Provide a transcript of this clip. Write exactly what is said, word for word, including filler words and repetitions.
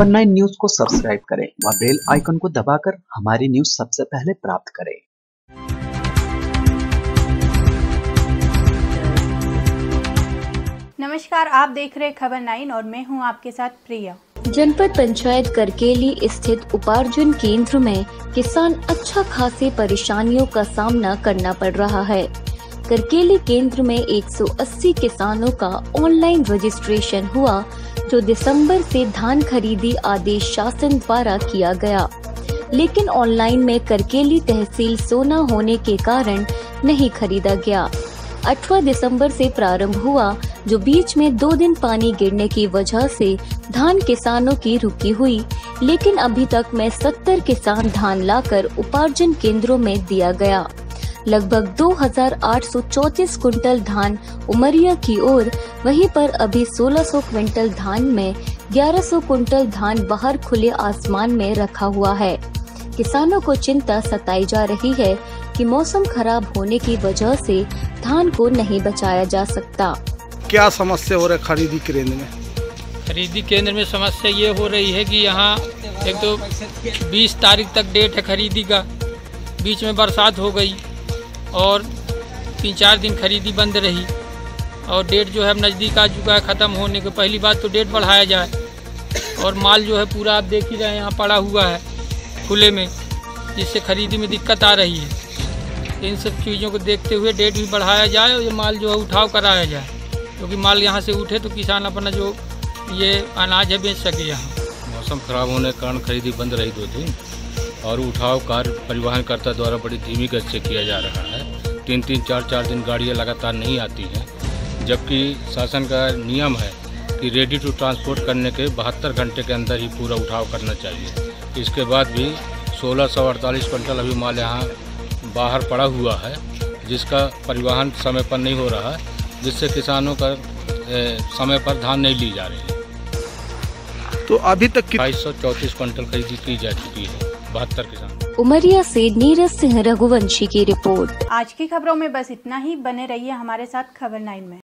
खबर nine news को subscribe करें व बेल आइकन को दबाकर हमारी न्यूज सबसे पहले प्राप्त करें। नमस्कार, आप देख रहे खबर नाइन और मैं हूं आपके साथ प्रिया। जनपद पंचायत करकेली स्थित उपार्जन केंद्र में किसान अच्छा खासी परेशानियों का सामना करना पड़ रहा है। करकेली केंद्र में एक सौ अस्सी किसानों का ऑनलाइन रजिस्ट्रेशन हुआ, जो दिसंबर से धान खरीदी आदेश शासन द्वारा किया गया, लेकिन ऑनलाइन में करकेली तहसील सोना होने के कारण नहीं खरीदा गया। अठारह दिसंबर से प्रारंभ हुआ, जो बीच में दो दिन पानी गिरने की वजह से धान किसानों की रुकी हुई, लेकिन अभी तक में सत्तर किसान धान लाकर उपार्जन केंद्रों में दिया गया। लगभग दो हज़ार आठ सौ चौंतीस कुंटल धान उमरिया की ओर, वहीं पर अभी सोलह सौ क्विंटल धान में ग्यारह सौ कुंटल धान बाहर खुले आसमान में रखा हुआ है। किसानों को चिंता सताई जा रही है कि मौसम खराब होने की वजह से धान को नहीं बचाया जा सकता। क्या समस्या हो रही है खरीदी केंद्र में? खरीदी केंद्र में समस्या ये हो रही है कि यहाँ एक तो बीस तारीख तक डेट है खरीदी का, बीच में बरसात हो गई और तीन चार दिन खरीदी बंद रही और डेट जो है अब नज़दीक आ चुका है ख़त्म होने के। पहली बात तो डेट बढ़ाया जाए और माल जो है पूरा आप देख ही रहे हैं यहाँ पड़ा हुआ है खुले में, जिससे खरीदी में दिक्कत आ रही है। इन सब चीज़ों को देखते हुए डेट भी बढ़ाया जाए और ये माल जो है उठाव कराया जाए, क्योंकि तो माल यहाँ से उठे तो किसान अपना जो ये अनाज है बेच सके। यहाँ मौसम खराब होने के कारण खरीदी बंद रही दो दिन और उठाव कार्य परिवहनकर्ता द्वारा बड़ी धीमी गति से किया जा रहा है। तीन तीन चार चार दिन गाड़ियाँ लगातार नहीं आती हैं, जबकि शासन का नियम है कि रेडी टू ट्रांसपोर्ट करने के बहत्तर घंटे के अंदर ही पूरा उठाव करना चाहिए। इसके बाद भी सोलह सौ अड़तालीस क्विंटल अभी माल यहाँ बाहर पड़ा हुआ है, जिसका परिवहन समय पर नहीं हो रहा है, जिससे किसानों का ए, समय पर धान नहीं ली जा रही है। तो अभी तक बाईस सौ चौंतीस क्विंटल खरीदी की जा चुकी है बहत्तर किसान। उमरिया से नीरज सिंह रघुवंशी की रिपोर्ट। आज की खबरों में बस इतना ही। बने रहिए हमारे साथ खबर नाइन में।